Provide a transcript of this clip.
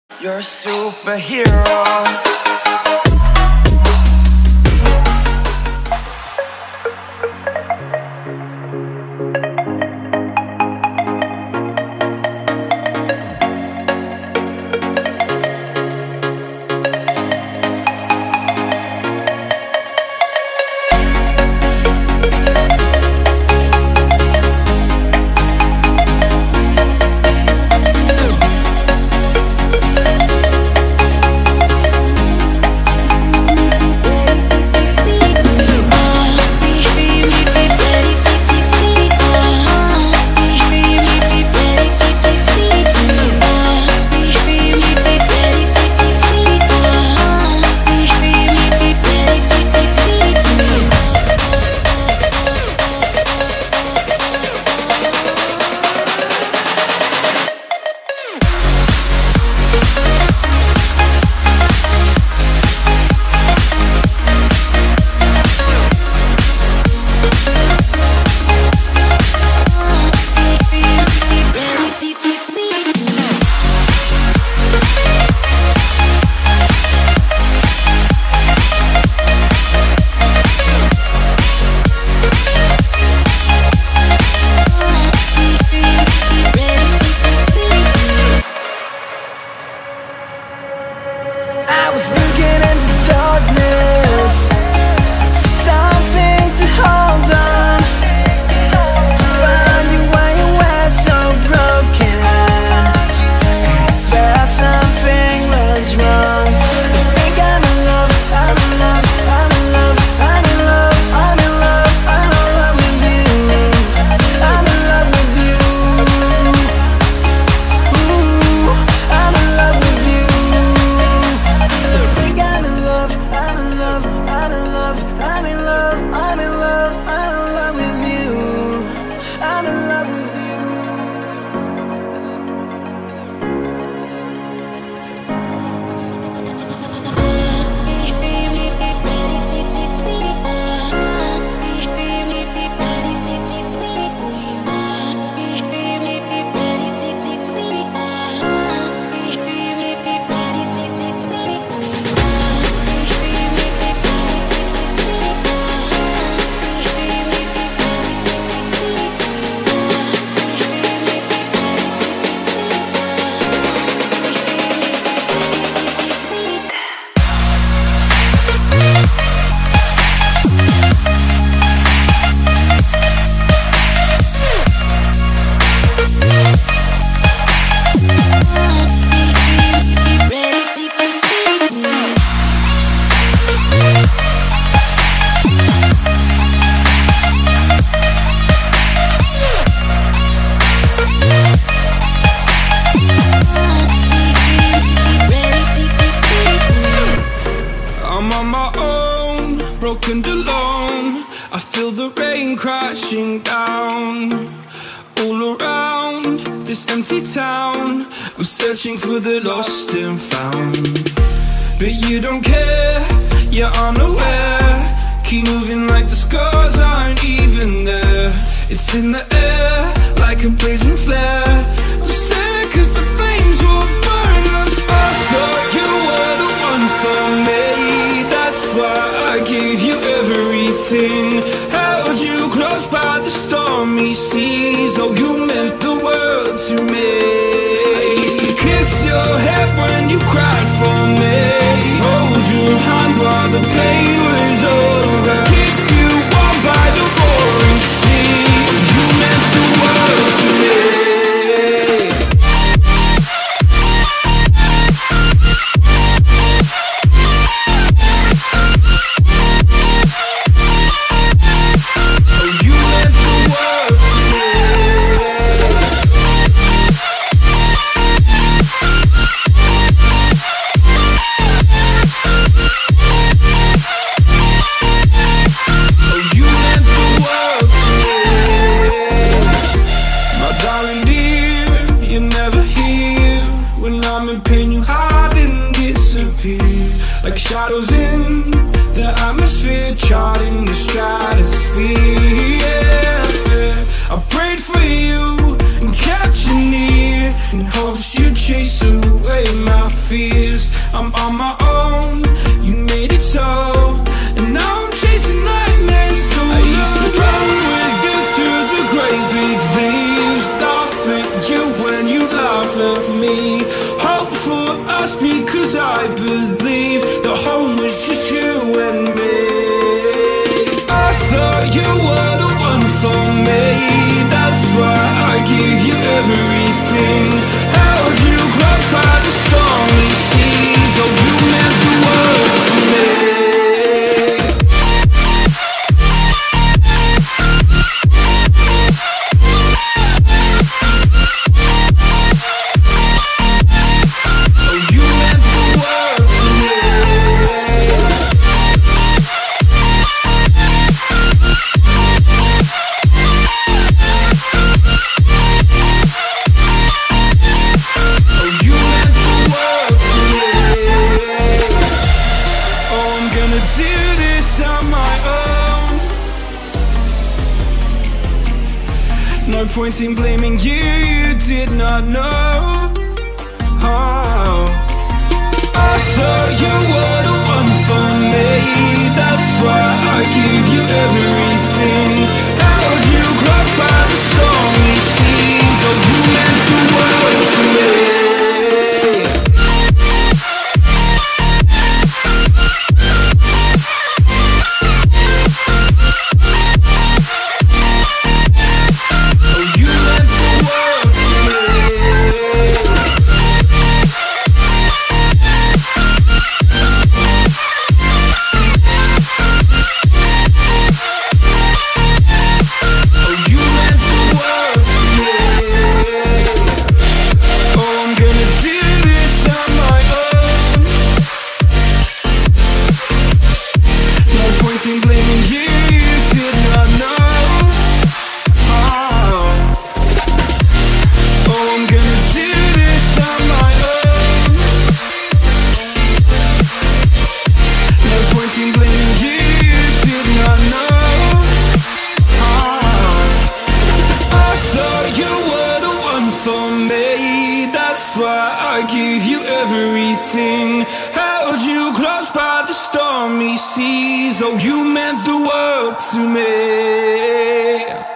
You're a superhero. I was looking into darkness for something to hold on. Found you when you were so broken, and I felt something was wrong. I think I'm in love, I'm in love, I'm in love, I'm in love, I'm in love, I'm in love with you. I'm in love with you. Ooh, I'm in love with you. I'm in love, I'm in love, I'm in love, I'm in love, I'm in love, I'm in love with you. I'm in love with you. I'm on my own, broken alone. I feel the rain crashing down all around this empty town. I'm searching for the lost and found, but you don't care, you're unaware. Keep moving like the scars aren't even there. It's in the air like a blazing flare. Don't stare 'cause the flames will burn us. I thought you were the one for me. That's why I gave you everything. Held you close by the stormy seas. Oh, you meant the world to me. I used to kiss your head when you cried for me. Hold your hand while the pain was over. Keep you warm by the roaring sea. You meant the world to me. Like shadows in the atmosphere, charting the stratosphere. Yeah. I prayed for you and kept you near in hopes you'd chase away my fear. trust me, cause I believe the home was just you and me. I thought you were the one for me, that's why I gave you everything. Held you close by the stormy seas, oh you meant the world to me. No point in blaming you, you did not know. Oh, I thought you were the one for me, that's why I gave you everything. Held you close by the stormy seas, oh you meant the world to me. That's why I gave you everything. Held you close by the stormy seas, oh you meant the world to me.